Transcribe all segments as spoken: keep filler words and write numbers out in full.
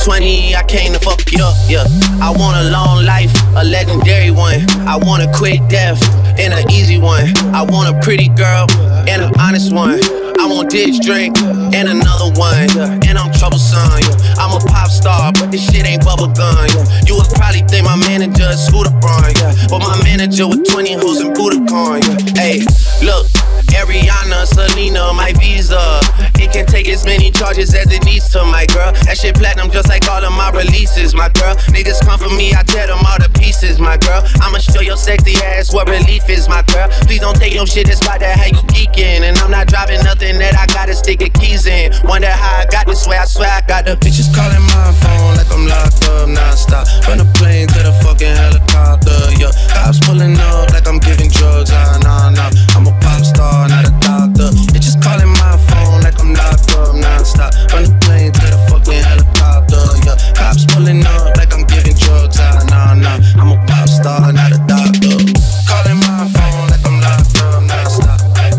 twenty, I came to fuck you up, yeah. I want a long life, a legendary one. I want a quick death and an easy one. I want a pretty girl and an honest one. I want this drink and another one, yeah. And I'm troublesome, yeah. I'm a pop star, but this shit ain't bubblegum, yeah. You would probably think my manager is Scooter Braun, yeah. But my manager with twenty hoes and Budokan, yeah. Hey, look, Ariana, Selena, my visa. It can take as many charges as it needs to, my girl. That shit platinum just like all of my releases, my girl. Niggas come for me, I tear them all to pieces, my girl. I'ma show your sexy ass what relief is, my girl. Please don't take no shit that's about that how you geeking. And I'm not driving nothing that I gotta stick the keys in. Wonder how I got this way, I swear I got the bitches calling my phone like I'm locked up non-stop. From the plane to the fucking helicopter, yeah. Cops pulling up like I'm giving drugs, ah, nah, nah. I'm a pop star, not a doctor. Bitches calling my phone like I'm locked up non-stop. From the plane to the fucking helicopter, yeah. Cops pulling up like I'm giving drugs, ah, nah, nah. I'm a pop star, not a doctor. Calling my phone like I'm locked up non-stop.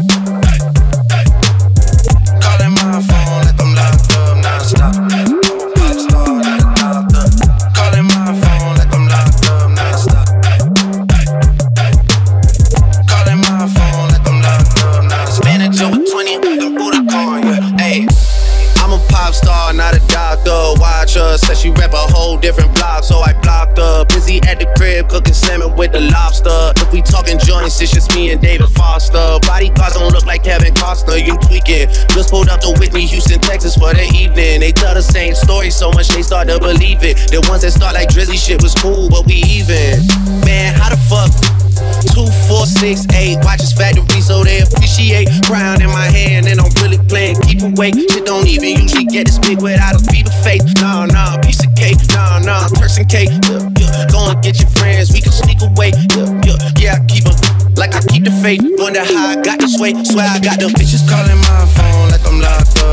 Calling my phone like I'm locked up non-stop. I'm a pop star, not a doctor. Calling my phone like I'm locked up non-stop. Calling my phone like I'm locked up non-stop. Manager with twenty, the Budokan, yeah. Hey, I'm a pop star, not a doctor. Watch her, said she rep a whole different block, so I blocked her. Busy at the crib, cooking salmon with the lobster. If we talking joints, it's just me and David Foster. Bodyguards don't look like Kevin Costner, you tweaking. Just pulled up to Whitney, Houston, Texas for the evening. They tell the same story so much they start to believe it. The ones that start like Drizzy shit was cool, but we even. Man, how the fuck? Two, four, six, eight, watches factory so they appreciate. Crown in my hand and I'm really playing keep away. Shit don't even usually get this big without a beaver face. Nah, nah, piece of cake, nah, nah, person cake. Yeah, yeah. Go and get your friends, we can sneak away. Yeah, yeah, yeah, I keep 'em like I keep the faith. Wonder how I got this way, swear I got them bitches calling my phone like I'm locked up.